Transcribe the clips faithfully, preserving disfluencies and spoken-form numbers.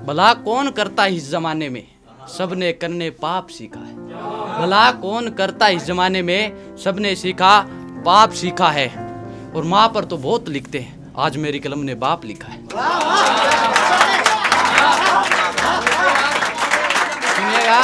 भला कौन करता इस जमाने में, सबने करने पाप सीखा है। भला कौन करता इस जमाने में, सबने सीखा पाप सीखा है। और माँ पर तो बहुत लिखते हैं, आज मेरी कलम ने बाप लिखा है। सुनिएगा,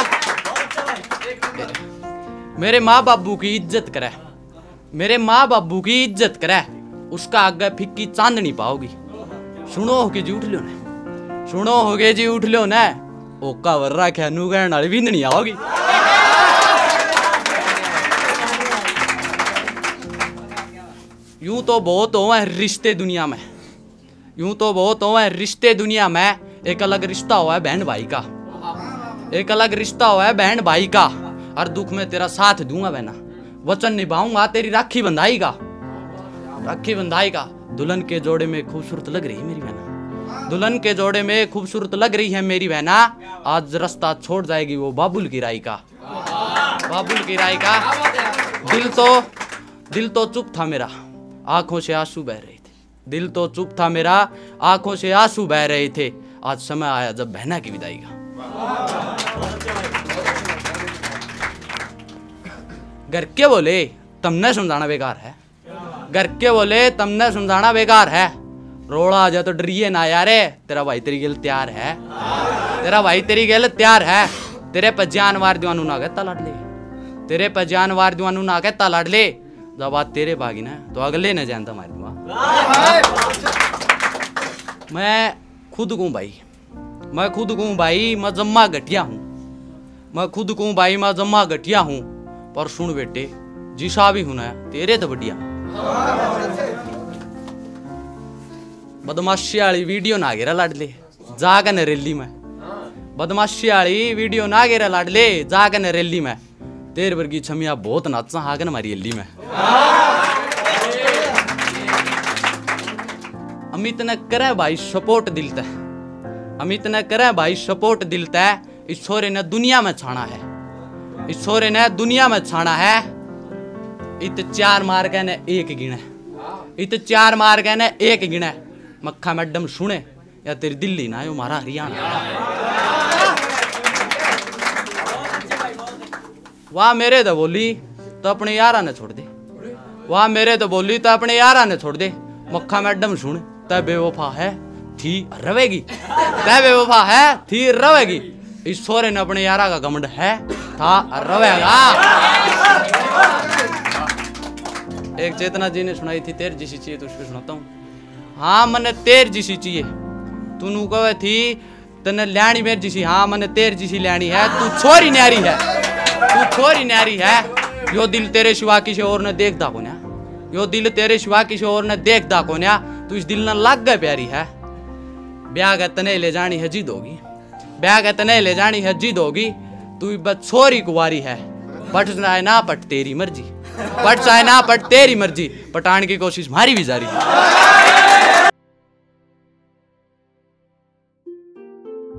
मेरे माँ बाबू की इज्जत करे, मेरे माँ बाबू की इज्जत करे, उसका आगे फिक्की चांदनी पाओगी। सुनो होके जी उठ लो ने, सुनो होगे जी उठ लो ने, ओका वर्रा ख्यानू गहन वाली बिंदनी आओगी। यूं तो बहुत हो है रिश्ते दुनिया में, यूं तो बहुत हो है रिश्ते दुनिया में। एक अलग रिश्ता हुआ है बहन भाई का, एक अलग रिश्ता हुआ है बहन भाई का। हर दुख में तेरा साथ दूंगा बहना, वचन निभाऊंगा तेरी राखी बंधाई का, राखी बंधाई का। दुल्हन के जोड़े में खूबसूरत लग रही है मेरी बहना, दुल्हन के जोड़े में खूबसूरत लग रही है मेरी बहना। आज रास्ता छोड़ जाएगी वो बाबुल की राई का, बाबुल की राई का। दिल तो दिल तो चुप था मेरा, आंखों से आंसू बह रहे थे। दिल तो चुप था मेरा, आंखों से आंसू बह रहे थे। आज समय आया जब बहना की विदाई का। घर के बोले तुमने समझाना बेकार है, घर के बोले तुमने समझाना बेकार है। रोड़ा आ जाए तो डरिए ना यारे, तेरा भाई तेरी गेल तैयार है, तेरा भाई तेरी गेल तैयार है। तेरे पे जान वार दीवानू ना कहता लाड ले, तेरे पे जान वार दीवानू ना कहता लाड ले। जब बात तेरे भागी ना तो अगले न जानता मार दूंगा। मैं खुद कहूँ भाई, मैं खुद कहूँ भाई, मैं जम्मा घटिया हूँ, मैं खुद कहूँ भाई मैं जम्मा घटिया हूँ। पर सुन बेटे, जिसा भी हूं ना तेरे तो बढ़िया। बदमाशी वाली वीडियो ना घेरा लाडले, जाकर न रैली में, बदमाशी वाली वीडियो ना घेरा लाडले, जाकर न रैली में। तेरे वर्गी छमिया बहुत नाचा हागन हमारी अल्ली में। अमित ने करे भाई सपोर्ट दिलता है, अमित ने करे भाई सपोर्ट दिलता है। इस छोरे ने दुनिया में छाना है, इस छोरे ने दुनिया में छाना है। इत चार मार के ने एक गिने, इत चार मार के ने एक गिने। मक्खा मैडम सुने या तेरी दिल्ली ना, यो मारा हरियाणा। वाह मेरे तो बोली तो अपने यारा ने छोड़ दे, वाह मेरे तो बोली तो अपने यारा ने छोड़ दे। मक्खा मैडम सुन, तय बेवफा है थी रवेगी, तय बेवफा है थी रवेगी। इस छोरे ने अपने यारा का घमंड है था रवेगा। एक चेतना जी ने सुनाई थी, तेर जिसी चाहिए तो उसको सुनाता हूँ। हाँ मने तेर जिसी चाहिए, तू नू कहे थी तने ल्याणी मेरी जिसी, हाँ मने तेर जिसी ल्याणी है। तू छोरी न्यारी है, तू छोरी न्यारी है। यो दिल तेरे सिवा किसी और ने देखता को ना, यो दिल तेरे सिवा किसी और ने देखता को ना। तू इस दिल न लग गए प्यारी है। ब्याह का तने ले जानी है जिद होगी, ब्याह का तने ले जानी है जिद होगी। तू बस छोरी कुवारी है, पट जाए ना पट तेरी मर्जी, पट जाए ना पट तेरी मर्जी। पटाने की कोशिश मारी भी जारी है।